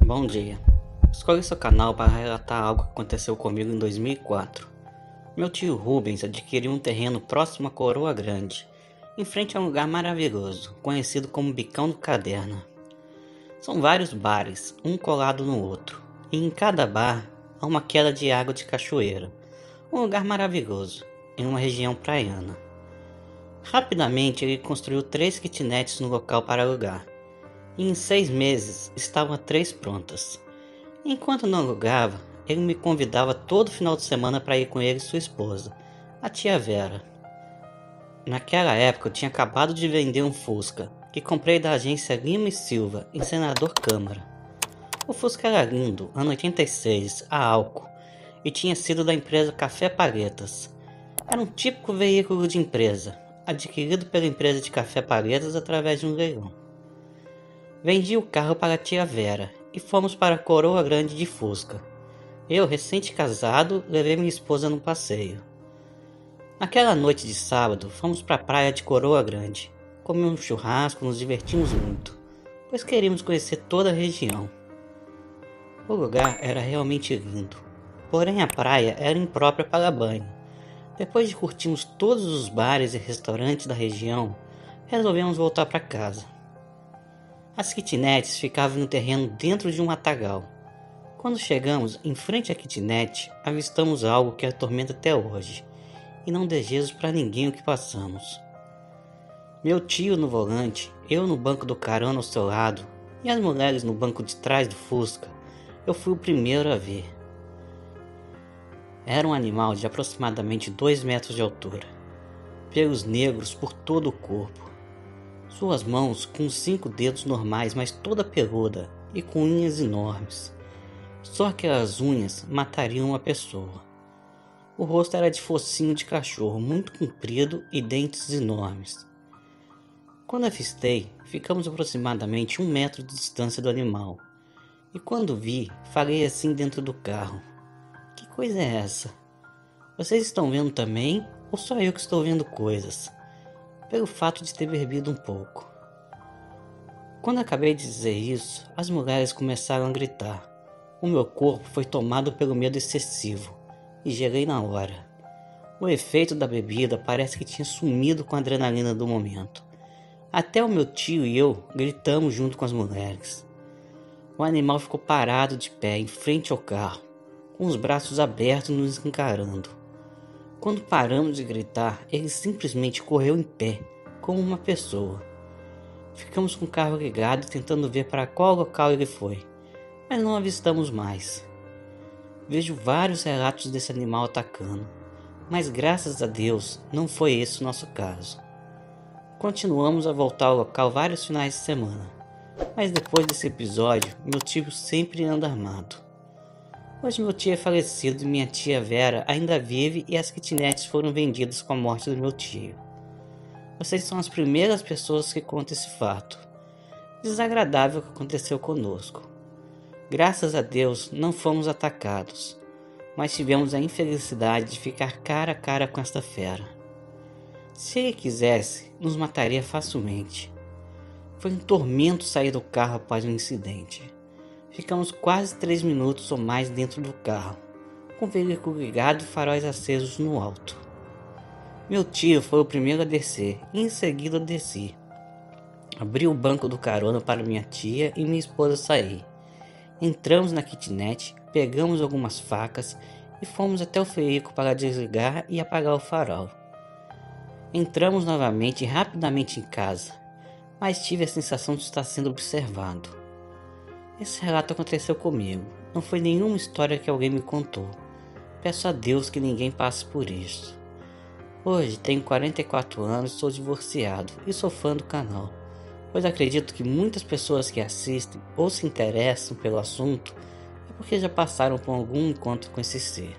Bom dia. Escolhi seu canal para relatar algo que aconteceu comigo em 2004. Meu tio Rubens adquiriu um terreno próximo à Coroa Grande, em frente a um lugar maravilhoso, conhecido como Bicão do Caderno. São vários bares, um colado no outro, e em cada bar há uma queda de água de cachoeira, um lugar maravilhoso, em uma região praiana. Rapidamente ele construiu 3 kitnets no local para alugar, e em 6 meses estavam 3 prontas. Enquanto não alugava, ele me convidava todo final de semana para ir com ele e sua esposa, a tia Vera. Naquela época eu tinha acabado de vender um Fusca, que comprei da agência Lima e Silva, em Senador Câmara. O Fusca era lindo, ano 86, a álcool, e tinha sido da empresa Café Palhetas. Era um típico veículo de empresa, adquirido pela empresa de Café Palhetas através de um leilão. Vendi o carro para a tia Vera e fomos para a Coroa Grande de Fusca. Eu, recente-casado, levei minha esposa num passeio. Naquela noite de sábado, fomos para a praia de Coroa Grande. Comemos um churrasco, nos divertimos muito, pois queríamos conhecer toda a região. O lugar era realmente lindo, porém a praia era imprópria para banho. Depois de curtirmos todos os bares e restaurantes da região, resolvemos voltar para casa. As kitnets ficavam no terreno dentro de um matagal. Quando chegamos em frente à kitnet, avistamos algo que atormenta até hoje, e não desejo para ninguém o que passamos. Meu tio no volante, eu no banco do carona ao seu lado, e as mulheres no banco de trás do Fusca, eu fui o primeiro a ver. Era um animal de aproximadamente 2 metros de altura, pelos negros por todo o corpo. Suas mãos com 5 dedos normais, mas toda peluda e com unhas enormes. Só aquelas unhas matariam uma pessoa. O rosto era de focinho de cachorro, muito comprido e dentes enormes. Quando avistei, ficamos aproximadamente 1 metro de distância do animal. E quando vi, falei assim dentro do carro: "Que coisa é essa? Vocês estão vendo também, ou só eu que estou vendo coisas?" Pelo fato de ter bebido um pouco. Quando acabei de dizer isso, as mulheres começaram a gritar. O meu corpo foi tomado pelo medo excessivo e gelei na hora. O efeito da bebida parece que tinha sumido com a adrenalina do momento. Até o meu tio e eu gritamos junto com as mulheres. O animal ficou parado de pé em frente ao carro, com os braços abertos nos encarando. Quando paramos de gritar, ele simplesmente correu em pé, como uma pessoa. Ficamos com o carro ligado tentando ver para qual local ele foi, mas não avistamos mais. Vejo vários relatos desse animal atacando, mas graças a Deus não foi esse o nosso caso. Continuamos a voltar ao local vários finais de semana, mas depois desse episódio, meu tio sempre anda armado. Hoje meu tio é falecido e minha tia Vera ainda vive e as kitnets foram vendidas com a morte do meu tio. Vocês são as primeiras pessoas que contam esse fato desagradável que aconteceu conosco. Graças a Deus não fomos atacados, mas tivemos a infelicidade de ficar cara a cara com esta fera. Se ele quisesse, nos mataria facilmente. Foi um tormento sair do carro após o incidente. Ficamos quase 3 minutos ou mais dentro do carro, com o veículo ligado e faróis acesos no alto. Meu tio foi o primeiro a descer e em seguida eu desci. Abri o banco do carona para minha tia e minha esposa sair. Entramos na kitnet, pegamos algumas facas e fomos até o veículo para desligar e apagar o farol. Entramos novamente e rapidamente em casa, mas tive a sensação de estar sendo observado. Esse relato aconteceu comigo, não foi nenhuma história que alguém me contou. Peço a Deus que ninguém passe por isso. Hoje tenho 44 anos, sou divorciado e sou fã do canal, pois acredito que muitas pessoas que assistem ou se interessam pelo assunto é porque já passaram por algum encontro com esse ser.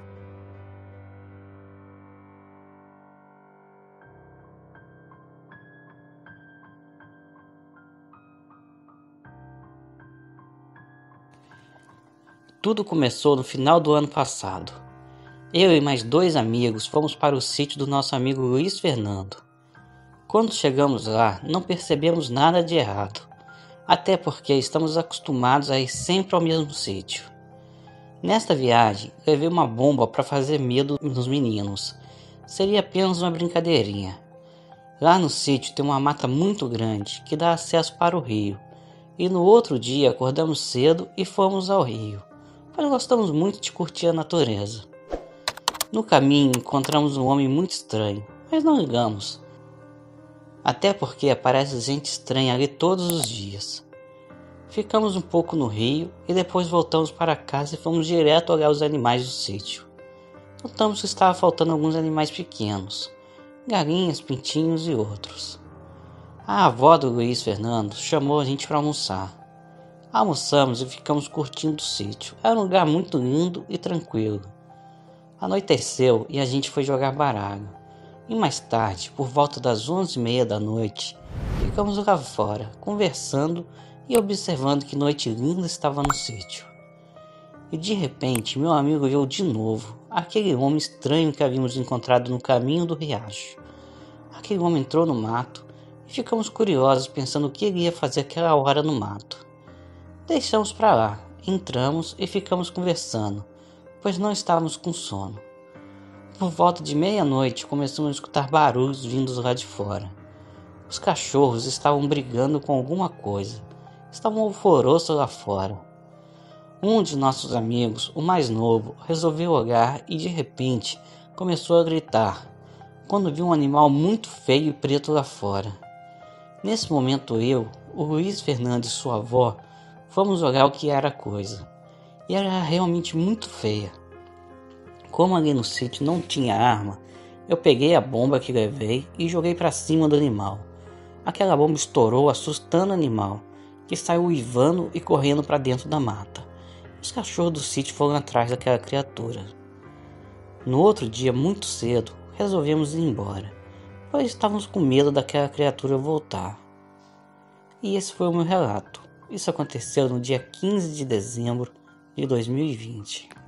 Tudo começou no final do ano passado. Eu e mais 2 amigos fomos para o sítio do nosso amigo Luiz Fernando. Quando chegamos lá, não percebemos nada de errado. até porque estamos acostumados a ir sempre ao mesmo sítio. Nesta viagem, levei uma bomba para fazer medo nos meninos. Seria apenas uma brincadeirinha. Lá no sítio tem uma mata muito grande que dá acesso para o rio. E no outro dia acordamos cedo e fomos ao rio, pois gostamos muito de curtir a natureza. No caminho encontramos um homem muito estranho, mas não ligamos. Até porque aparece gente estranha ali todos os dias. Ficamos um pouco no rio e depois voltamos para casa e fomos direto olhar os animais do sítio. Notamos que estava faltando alguns animais pequenos, galinhas, pintinhos e outros. A avó do Luiz Fernando chamou a gente para almoçar. Almoçamos e ficamos curtindo o sítio. Era um lugar muito lindo e tranquilo. Anoiteceu e a gente foi jogar baralho. E mais tarde, por volta das 11h30 da noite, ficamos lá fora, conversando e observando que noite linda estava no sítio. E de repente, meu amigo viu de novo aquele homem estranho que havíamos encontrado no caminho do riacho. Aquele homem entrou no mato e ficamos curiosos pensando o que ele ia fazer aquela hora no mato. Deixamos para lá, entramos e ficamos conversando, pois não estávamos com sono. Por volta de meia-noite começamos a escutar barulhos vindos lá de fora. Os cachorros estavam brigando com alguma coisa. Estavam alvoroço lá fora. Um de nossos amigos, o mais novo, resolveu olhar e de repente começou a gritar, quando viu um animal muito feio e preto lá fora. Nesse momento eu, o Luiz Fernando e sua avó, fomos olhar o que era a coisa. E era realmente muito feia. Como ali no sítio não tinha arma, eu peguei a bomba que levei e joguei para cima do animal. Aquela bomba estourou, assustando o animal, que saiu uivando e correndo para dentro da mata. Os cachorros do sítio foram atrás daquela criatura. No outro dia, muito cedo, resolvemos ir embora, pois estávamos com medo daquela criatura voltar. E esse foi o meu relato. Isso aconteceu no dia 15 de dezembro de 2020.